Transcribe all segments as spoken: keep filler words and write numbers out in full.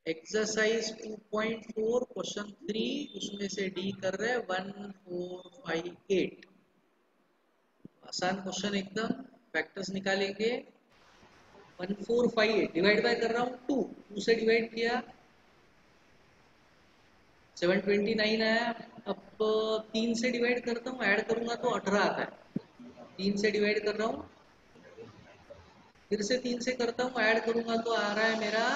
Exercise two point four question three, उसमें से D कर रहे हैं वन फोर फाइव एट। आसान क्वेश्चन एकदम। फैक्टर्स निकालेंगे। One four five eight divide by कर रहा हूँ टू, टू से डिवाइड किया सेवन ट्वेंटी नाइन आया। अब तीन से डिवाइड करता हूँ, ऐड करूंगा तो अठारह आता है। तीन से डिवाइड कर रहा हूँ, फिर से तीन से करता हूँ, ऐड करूंगा तो आ रहा है मेरा।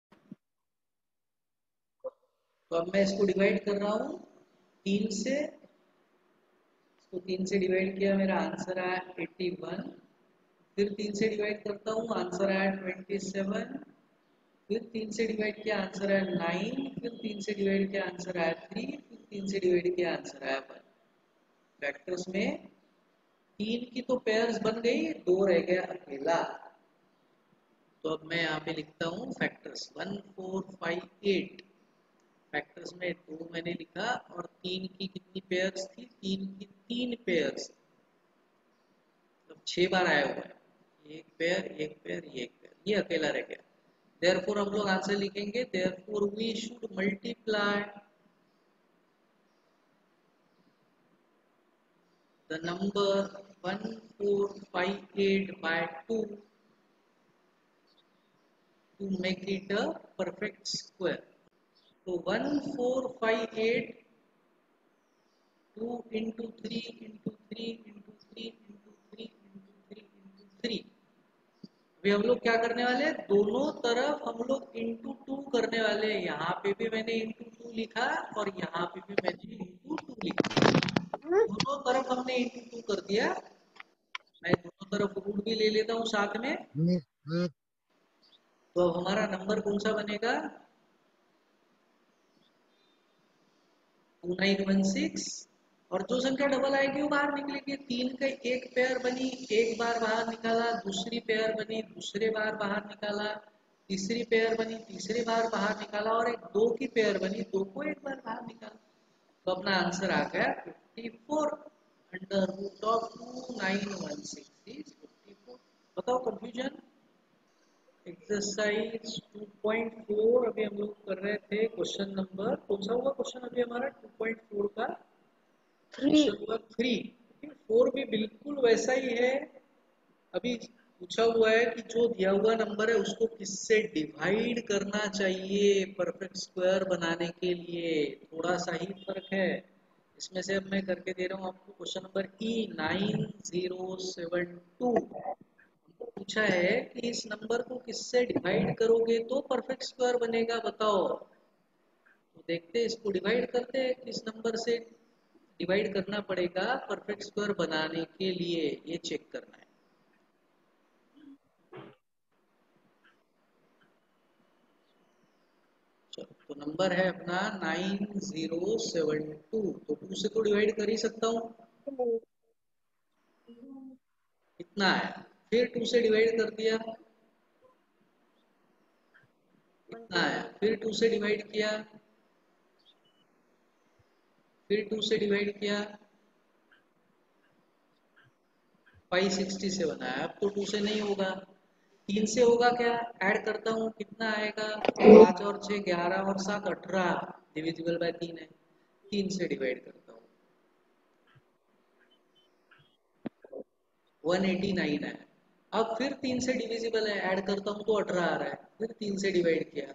तो अब मैं इसको डिवाइड कर रहा हूँ तीन से, इसको तीन से डिवाइड किया, मेरा आंसर आया एट्टी वन। फिर तीन से डिवाइड करता हूँ, आंसर आया ट्वेंटी सेवन। फिर तीन से डिवाइड किया, आंसर आया नाइन। फिर तीन से डिवाइड किया, आंसर आया थ्री। फिर तीन से डिवाइड किया, आंसर आया वन। फैक्टर्स में तीन की तो पेयर्स बन गई, दो रह गया अकेला। तो अब मैं यहाँ पे लिखता हूँ factors one four five eight. Factors में दो मैंने लिखा और तीन की कितनी पेयर्स थी? तीन की तीन पेयर्स, मतलब छह बार आया हुआ है। एक पेयर, एक पेयर, एक पेयर, ये अकेला रह गया। देयरफॉर हम लोग आंसर लिखेंगे, therefore we should multiply the number one four five eight by two to make it a perfect square. So one four five eight, two into three into three into three into three into three into three। अभी हम लोग क्या करने वाले हैं? दोनों तरफ हम लोग इंटू टू करने वाले हैं। यहाँ पे भी मैंने इंटू टू लिखा और यहाँ पे भी मैंने इंटू टू लिखा। दोनों तरफ हमने इंटू टू कर दिया। मैं दोनों तरफ रूट भी ले लेता हूँ साथ में। तो अब हमारा नंबर कौन सा बनेगा? Two nine one six. और जो संख्या डबल आएगी वो बाहर निकलेगी। तीन का एक पेयर बनी, एक बार बाहर निकाला। दूसरी पेयर बनी, दूसरे बार बाहर निकाला। तीसरी पेयर बनी, तीसरे बार बाहर निकाला। और एक दो की पेयर बनी, दो को एक बार बाहर निकाला। तो अपना आंसर आ गया fifty four. Under root of two nine one six is fifty four. बताओ confusion? Exercise two point four अभी हम लोग कर रहे थे। क्वेश्चन नंबर कौन सा हुआ? क्वेश्चन अभी हमारा टू पॉइंट फोर का क्वेश्चन नंबर थ्री। फोर भी बिल्कुल वैसा ही है। अभी पूछा हुआ है कि जो दिया हुआ नंबर है उसको किससे डिवाइड करना चाहिए परफेक्ट स्क्वायर बनाने के लिए। थोड़ा सा ही फर्क है इसमें से। अब मैं करके दे रहा हूँ आपको question number E nine zero seven two. पूछा है कि इस नंबर को किससे डिवाइड करोगे तो परफेक्ट स्क्वायर बनेगा, बताओ। तो देखते हैं, इसको डिवाइड करते हैं। किस नंबर से डिवाइड करना पड़ेगा परफेक्ट स्क्वायर बनाने के लिए, ये चेक करना है। चलो, तो नंबर है अपना नाइन जीरो सेवन टू। तो टू से तो डिवाइड कर ही सकता हूँ, इतना है। फिर टू से डिवाइड कर दिया, इतना है। फिर टू से डिवाइड किया, फिर टू से डिवाइड किया, फाइव सिक्सटी सेवन आया। अब तो टू से नहीं होगा, तीन से होगा। क्या ऐड करता हूँ, कितना आएगा? पाँच और छः ग्यारह और सात अठारह, डिविजिबल बाय तीन है। तीन से डिवाइड करता हूँ, वन एटी नाइन है। अब फिर तीन से डिविजिबल है, ऐड करता हूँ तो अठारह आ रहा है। फिर तीन से डिवाइड किया,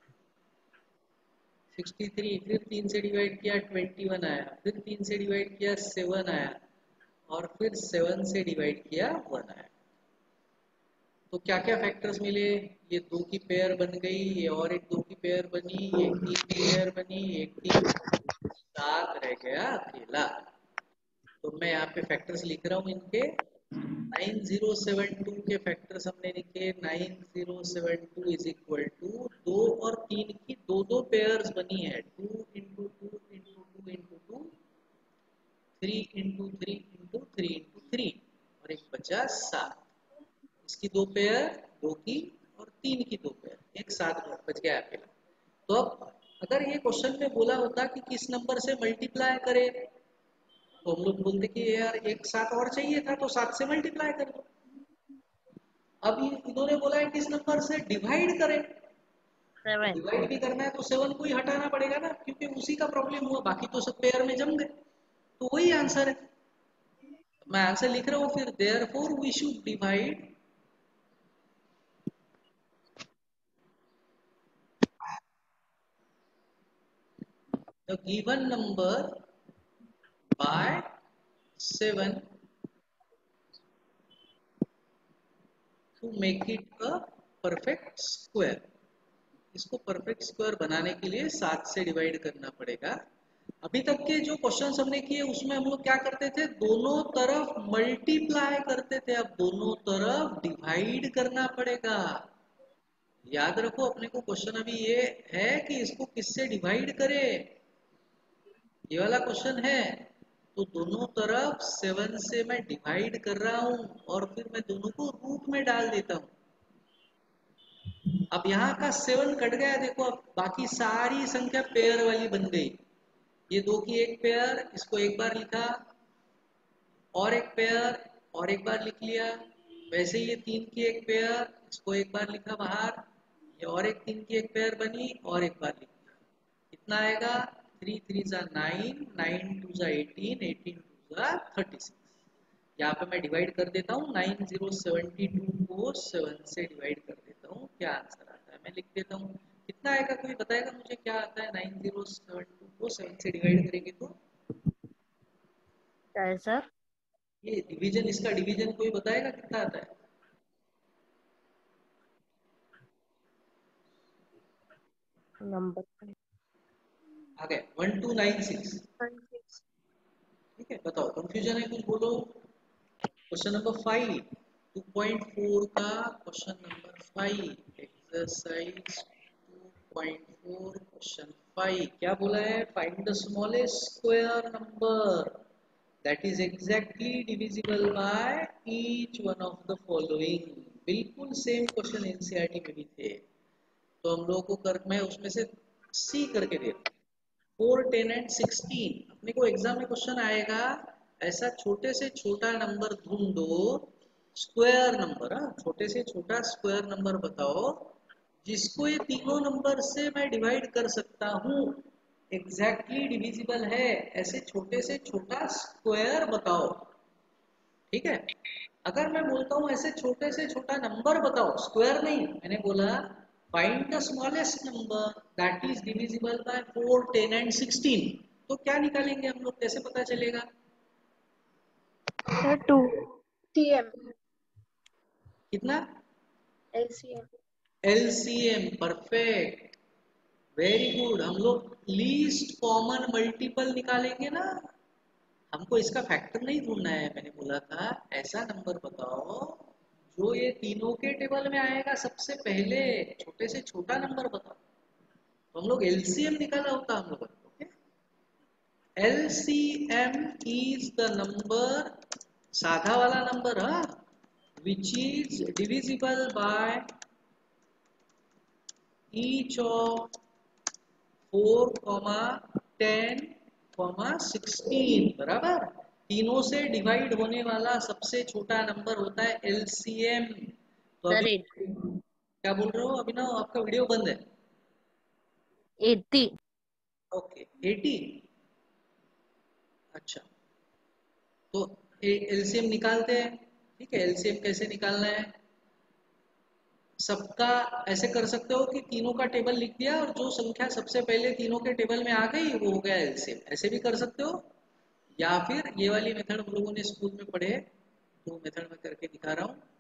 सिक्सटी थ्री। फिर तीन से डिवाइड किया, ट्वेंटी वन आया। फिर तीन से डिवाइड किया, सेवन आया। और फिर सेवन से डिवाइड किया, वन आया। तो क्या क्या फैक्टर्स मिले? ये दो की पेयर बन गई, ये और एक दो की पेयर बनी, एक तीन की पेयर बनी, एक तीन, सात रह गया अकेला। तो मैं यहाँ पे फैक्टर्स लिख रहा हूँ इनके। नाइन जीरो सेवन टू के फैक्टर्स हमने लिखे। Nine zero seven two is equal to दो और तीन की दो दो पेयर्स बनी है। Two into two into two into two, three into three into three into three, और एक बचा सात। इसकी दो पेयर, दो की और तीन की दो पेयर, एक सात बच गया अकेला। तो अब अगर ये क्वेश्चन में बोला होता कि किस नंबर से मल्टीप्लाई करें, तो हम लोग बोलते कि यार एक सात और चाहिए था, तो सात से मल्टीप्लाई कर दो। अब इन्होंने बोला है किस नंबर से डिवाइड करें, सेवन। डिवाइड भी करना है तो सेवन को ही हटाना पड़ेगा ना, क्योंकि उसी का प्रॉब्लम हुआ, बाकी तो सब पेयर में जम गए, तो वही आंसर है। मैं आंसर लिख रहा हूं फिर, therefore we should divide the given number by seven to make it a perfect square. इसको परफेक्ट स्क्वायर बनाने के लिए सात से डिवाइड करना पड़ेगा। अभी तक के जो क्वेश्चन हमने किए उसमें हम लोग क्या करते थे, दोनों तरफ मल्टीप्लाई करते थे, अब दोनों तरफ डिवाइड करना पड़ेगा। याद रखो, अपने को क्वेश्चन अभी ये है कि इसको किससे डिवाइड करें, ये वाला क्वेश्चन है। तो दोनों तरफ सेवन से मैं डिवाइड कर रहा हूं और फिर मैं दोनों को रूट में डाल देता हूं। अब यहाँ का सेवन कट गया, देखो अब बाकी सारी संख्या पेयर वाली बन गई। ये दो की एक पेयर, इसको एक बार लिखा, और एक पेयर और एक बार लिख लिया। वैसे ही ये तीन की एक पेयर, इसको एक बार लिखा बाहर, ये और एक तीन की एक पेयर बनी और एक बार लिख लिया। कितना आएगा, थ्री थ्री जा नाइन, नाइन टू जा एटीन, एटीन टू जा थर्टी सिक्स। यहाँ पे मैं डिवाइड कर देता हूँ, नाइन जीरो सेवेंटी टू को सेवन से डिवाइड कर देता हूँ, क्या आंसर आता है मैं लिख देता हूँ। कितना आएगा, कोई बताएगा मुझे क्या आता है, नाइन जीरो सेवन टू को सेवन से डिवाइड करेंगे तो क्या है सर? ये डिवीजन, इसका डिवीजन कोई बताएगा कितना आता है। नंबर आ गए वन टू नाइन सिक्स। ठीक है, बताओ कंफ्यूजन है कुछ बोलो। Question number five, two point four का question number five, exercise two point four question five, क्या बोला है, find the smallest square number that is exactly divisible by each one of the following. बिल्कुल same question NCERT में भी थे, तो हम लोगों को कर, मैं उसमें से सी करके दे रहा हूं। फोर, टेन एंड सिक्सटीन, अपने को एग्जाम में क्वेश्चन आएगा, ऐसा छोटे से छोटा नंबर ढूंढो, स्क्वायर नंबर, छोटे से छोटा स्क्वायर नंबर बताओ जिसको ये तीनों नंबर से मैं डिवाइड कर सकता हूँ, एग्जैक्टली डिविजिबल है, ऐसे छोटे से छोटा स्क्वायर बताओ। ठीक है, अगर मैं बोलता हूँ ऐसे छोटे से छोटा नंबर बताओ, स्क्वायर नहीं, मैंने बोला find the smallest number that is divisible by four, ten and sixteen, तो क्या निकालेंगे हम लोग, कैसे पता चलेगा। सर टू सी एम कितना, L C M. LCM, perfect, very good. हम लोग लीस्ट कॉमन मल्टीपल निकालेंगे ना, हमको इसका फैक्टर नहीं ढूंढना है, मैंने बोला था ऐसा नंबर बताओ जो ये तीनों के टेबल में आएगा सबसे पहले, छोटे से छोटा नंबर बताओ, तो हम लोग एलसीएम निकाला होता हम लोग। Okay, LCM is the number, साधा वाला नंबर, हाँ, which is divisible by each of four comma ten comma sixteen, बराबर, तीनों से डिवाइड होने वाला सबसे छोटा नंबर होता है एलसीएम। तो अभी सर क्या बोल रहे हो अभिनव, आपका वीडियो बंद है। एट्टी। ओके, एटी, अच्छा, तो एलसीएम निकालते हैं। ठीक है, एलसीएम कैसे निकालना है, सबका ऐसे कर सकते हो कि तीनों का टेबल लिख दिया और जो संख्या सबसे पहले तीनों के टेबल में आ गई वो हो गया एलसीएम, ऐसे भी कर सकते हो, या फिर ये वाली मेथड हम लोगों ने स्कूल में पढ़े, तो मेथड में करके दिखा रहा हूँ।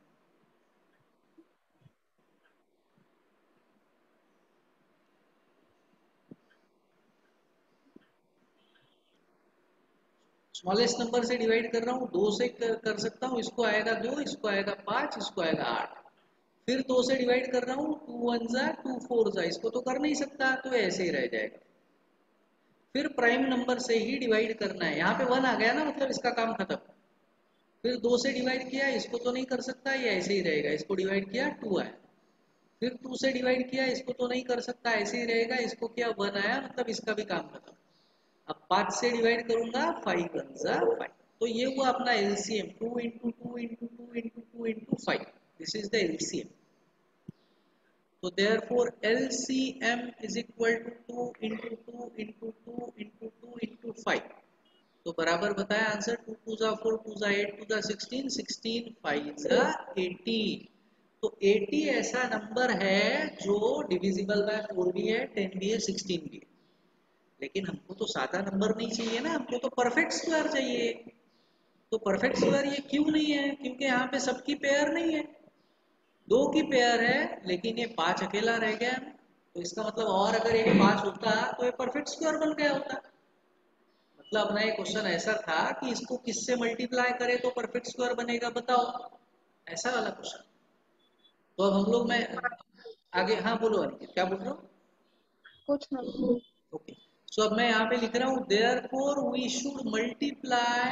स्मॉलेस्ट नंबर से डिवाइड कर रहा हूँ, दो से कर, कर सकता हूँ, इसको आएगा दो, इसको आएगा पांच, इसको आएगा आठ। फिर दो से डिवाइड कर रहा हूँ, टू वन जा टू फोर जा, इसको तो कर नहीं सकता, तो ऐसे ही रह जाएगा। फिर प्राइम नंबर से ही डिवाइड करना है, यहाँ पे वन आ गया ना, मतलब इसका काम खत्म। फिर दो से डिवाइड किया, इसको तो नहीं कर सकता, ये ऐसे ही रहेगा, इसको डिवाइड किया टू आया। फिर टू से डिवाइड किया, इसको तो नहीं कर सकता, ऐसे ही रहेगा, इसको किया वन आया, मतलब इसका भी काम खत्म। अब पांच से डिवाइड करूंगा, फाइव वन जा फाइव, तो ये हुआ अपना LCM, two into two into two into two into five, this is the LCM. तो therefore L C M is equal to two into two into two into two into five. तो बराबर बताया answer, two two जा four, two जा eight, two जा sixteen, sixteen five जा eighty. तो eighty ऐसा नंबर है जो डिविजिबल बाय फोर भी है, टेन भी है, सिक्सटीन भी है। लेकिन हमको तो सादा नंबर नहीं चाहिए ना, हमको तो परफेक्ट स्क्वायर चाहिए। तो परफेक्ट स्क्वायर ये क्यों नहीं है? क्योंकि यहाँ पे सबकी पेयर नहीं है, दो की पेयर है, लेकिन ये पांच अकेला रह गया। तो इसका मतलब और अगर ये पांच होता तो ये परफेक्ट स्क्वायर बन गया होता। मतलब अपना ये क्वेश्चन ऐसा था कि इसको किससे मल्टीप्लाई करे तो परफेक्ट स्क्वायर बनेगा, बताओ, ऐसा वाला क्वेश्चन। तो अब हम लोग में आगे, हाँ बोलो अनिकेत, क्या बोल रहे हो? कुछ नहीं। ओके, सो अब मैं यहाँ पे लिख रहा हूँ therefore we should multiply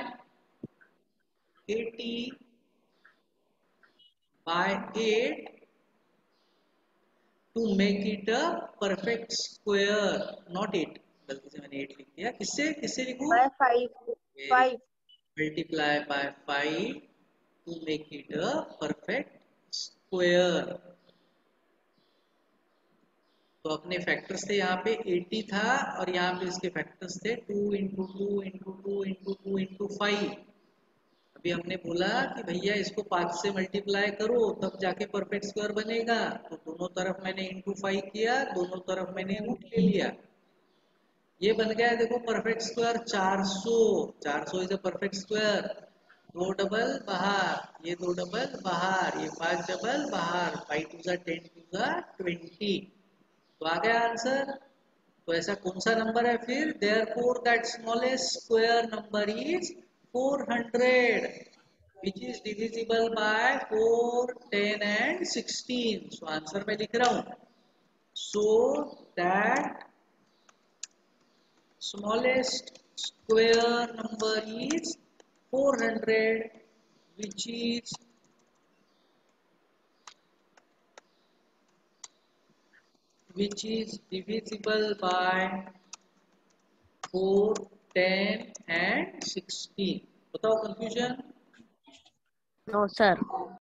eighty by eight to make it a perfect square, not eight, गलती से मैंने एट लिख दिया। किससे किससे लिखूं? By five. Very, five. Multiply by five to make it a perfect square. तो अपने फैक्टर्स थे यहाँ पे एटी था, और यहाँ पे इसके फैक्टर्स थे two into two into two into two into five. अभी हमने बोला कि भैया इसको पाँच से मल्टीप्लाई करो तब जाके परफेक्ट स्क्वायर बनेगा। तो दोनों तरफ मैंने इंटू फाइव किया, दोनों तरफ मैंने रूट ले लिया। ये बन गया है देखो परफेक्ट स्क्वायर चार सौ। चार सौ इज अ परफेक्ट स्क्वायर। दो डबल बाहर, ये दो डबल बाहर, ये पांच डबल बाहर, फाइव टू जा टेन, टू जा ट्वेंटी। तो आ गया आंसर। तो ऐसा कौन सा नंबर है फिर? Therefore that smallest square number is four hundred which is divisible by four, ten and sixteen. So answer मैं लिख रहा हूँ, so that smallest square number is four hundred which is which is divisible by four, ten and sixteen. बताओ confusion? No sir.